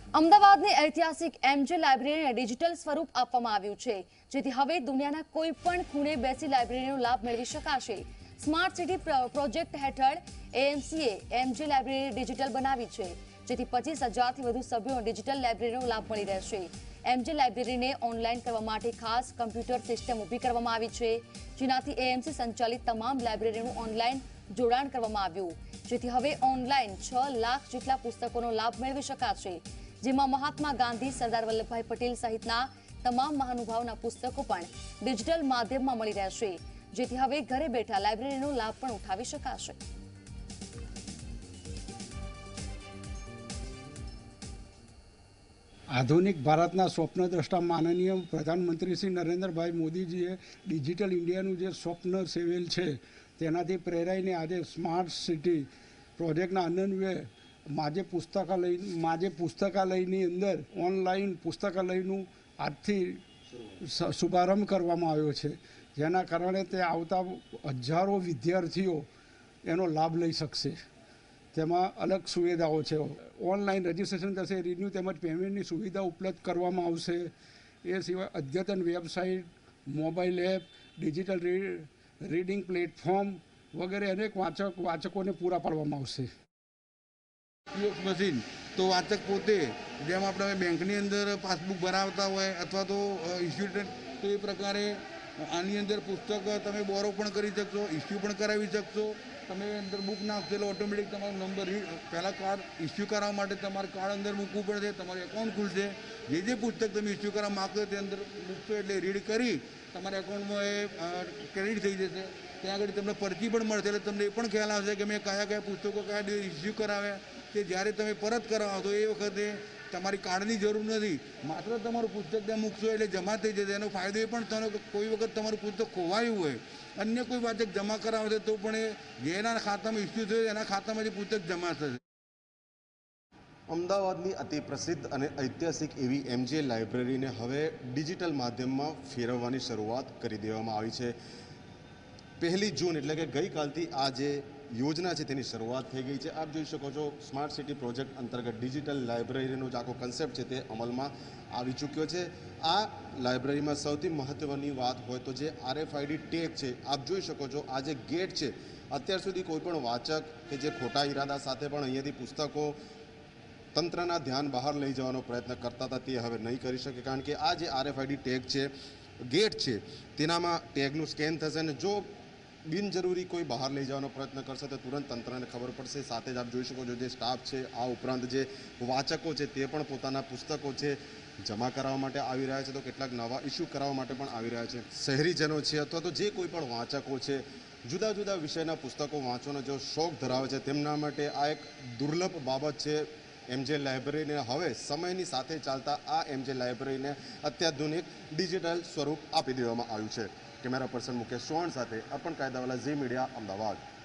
અમદાવાદની ઐતિહાસિક એમજે લાઇબ્રેરીને ડિજિટલ સ્વરૂપ આપવામાં આવ્યું છે, જેથી હવે દુનિયાના કોઈ પણ ખૂણે બેસી લાઇબ્રેરીનો લાભ મેળવી શકાશે। સ્માર્ટ સિટી પ્રોજેક્ટ હેઠળ એએમસીએ એમજે લાઇબ્રેરી ડિજિટલ બનાવી છે, જેથી 25,000થી વધુ સભ્યોને ડિજિટલ લાઇબ્રેરીનો લાભ મળી રહેશે। એમજે લાઇબ્રેરીને ઓનલાઈન કરવા માટે ખાસ કમ્પ્યુટર સિસ્ટમ ઊભી કરવામાં આવી છે, જેનાથી એએમસી સંચાલિત તમામ લાઇબ્રેરીનું ઓનલાઈન જોડાણ કરવામાં આવ્યું, જેથી હવે ઓનલાઈન 6 લાખ જેટલા પુસ્તકોનો લાભ મેળવી શકાશે, જેમાં મહાત્મા ગાંધી, સરદાર વલ્લભભાઈ પટેલ સહિતના તમામ મહાનુભાવોના પુસ્તકો પણ ડિજિટલ માધ્યમમાં મળી રહેશે, જેથી હવે ઘરે બેઠા લાઇબ્રેરીનો લાભ પણ ઉઠાવી શકાશે। આધુનિક ભારતના સ્વપ્નદ્રષ્ટા માનનીય પ્રધાનમંત્રી શ્રી નરેન્દ્રભાઈ મોદીજીએ ડિજિટલ ઇન્ડિયાનું જે સ્વપ્ન સેવેલ છે, તેનાથી પ્રેરાઈને આજે સ્માર્ટ સિટી પ્રોજેક્ટના અન્વયે માજે પુસ્તકાલયની અંદર ઓનલાઈન પુસ્તકાલયનું આજથી શુભારંભ કરવામાં આવ્યો છે, જેના કારણે તે આવતા હજારો વિદ્યાર્થીઓ એનો લાભ લઈ શકશે। તેમાં અલગ સુવિધાઓ છે, ઓનલાઈન રજિસ્ટ્રેશન થશે, રિન્યુ તેમજ પેમેન્ટની સુવિધા ઉપલબ્ધ કરવામાં આવશે। એ સિવાય અદ્યતન website, mobile app, digital reading platform વગેરે અનેક વાચકોને પૂરા પાડવામાં આવશે। પીઓએસ મશીન તો વાચક પોતે જેમ આપણે બેંકની અંદર પાસબુક ભરાવતા હોય અથવા તો ઇન્સ્ટિટ્યૂટ, તો એ પ્રકારે આની અંદર પુસ્તક તમે બોરો પણ કરી શકશો, ઇસ્યુ પણ કરાવી શકશો। તમે અંદર બુક નાખશો એટલે ઓટોમેટિક તમારો નંબર પહેલાં કાર્ડ ઇસ્યુ કરાવવા માટે તમારે કાર્ડ અંદર મૂકવું પડશે, તમારું એકાઉન્ટ ખુલશે। જે પુસ્તક તમે ઇસ્યુ કરવા માગશો તે અંદર મૂકશો એટલે રીડ કરી તમારા એકાઉન્ટમાં એ ક્રેડિટ થઈ જશે। ત્યાં આગળ તમને પરચી પણ મળશે, એટલે તમને એ પણ ખ્યાલ આવશે કે મેં કયા પુસ્તકો કયા દિવસ ઇસ્યુ કરાવ્યા, કે જ્યારે તમે પરત કરાવો તો એ વખતે તમારી કાર્ડની જરૂર નથી, માત્ર તમારું પુસ્તક ત્યાં મૂકશો એટલે જમા થઈ જશે। એનો ફાયદો એ પણ થયો કે કોઈ વખત તમારું પુસ્તક ખોવાયું હોય, અન્ય કોઈ વાચક જમા કરાવશે તો પણ એ જેના ખાતામાં ઇસ્યુ થયું એના ખાતામાંથી પુસ્તક જમા થશે। અમદાવાદની અતિ પ્રસિદ્ધ અને ઐતિહાસિક એવી એમજે લાઇબ્રેરીને હવે ડિજિટલ માધ્યમમાં ફેરવવાની શરૂઆત કરી દેવામાં આવી છે। 1 જૂન એટલે કે ગઈકાલથી આ જે યોજના છે તેની શરૂઆત થઈ ગઈ છે। આપ જોઈ શકો છો, સ્માર્ટ સિટી પ્રોજેક્ટ અંતર્ગત ડિજિટલ લાઇબ્રેરીનો જે આખો કન્સેપ્ટ છે તે અમલમાં આવી ચૂક્યો છે। આ લાઇબ્રેરીમાં સૌથી મહત્ત્વની વાત હોય તો જે RFID ટેગ છે, આપ જોઈ શકો છો આ જે ગેટ છે, અત્યાર સુધી કોઈ પણ વાચક કે જે ખોટા ઈરાદા સાથે પણ અહીંયાથી પુસ્તકો તંત્રના ધ્યાન બહાર લઈ જવાનો પ્રયત્ન કરતા હતા તે હવે નહીં કરી શકે, કારણ કે આ જે RFID ટેગ છે, ગેટ છે, તેનામાં ટેગનું સ્કેન થશે અને જો બિનજરૂરી કોઈ બહાર લઈ જવાનો પ્રયત્ન કરશે તો તુરંત તંત્રને ખબર પડશે। સાથે જ આપ જોઈ શકો છો જે સ્ટાફ છે, આ ઉપરાંત જે વાચકો છે તે પણ પોતાના પુસ્તકો છે જમા કરાવવા માટે આવી રહ્યા છે, તો કેટલાક નવા ઇસ્યુ કરાવવા માટે પણ આવી રહ્યા છે। શહેરીજનો છે અથવા તો જે કોઈ પણ વાચકો છે, જુદા જુદા વિષયના પુસ્તકો વાંચવાનો જો શોખ ધરાવે છે, તેમના માટે આ એક દુર્લભ બાબત છે। એમજે લાઇબ્રેરીને હવે સમયની સાથે ચાલતા આ એમજે લાઇબ્રેરીને અત્યાધુનિક ડિજિટલ સ્વરૂપ આપી દેવામાં આવ્યું છે। કેમેરા પર્સન મુકેશ ચૌહાણ સાથે અર્પણ કાયદાવાલા, ઝી મીડિયા, અમદાવાદ।